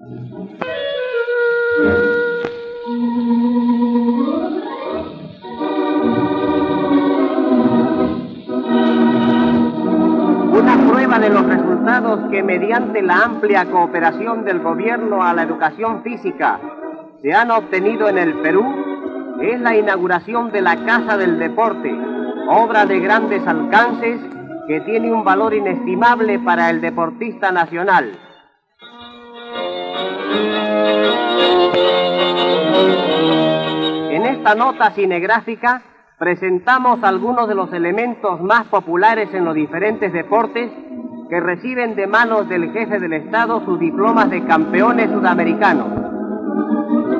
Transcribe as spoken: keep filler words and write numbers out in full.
Una prueba de los resultados que mediante la amplia cooperación del gobierno a la educación física se han obtenido en el Perú es la inauguración de la Casa del Deporte, obra de grandes alcances que tiene un valor inestimable para el deportista nacional. En esta nota cinegráfica presentamos algunos de los elementos más populares en los diferentes deportes que reciben de manos del jefe del Estado sus diplomas de campeones sudamericanos.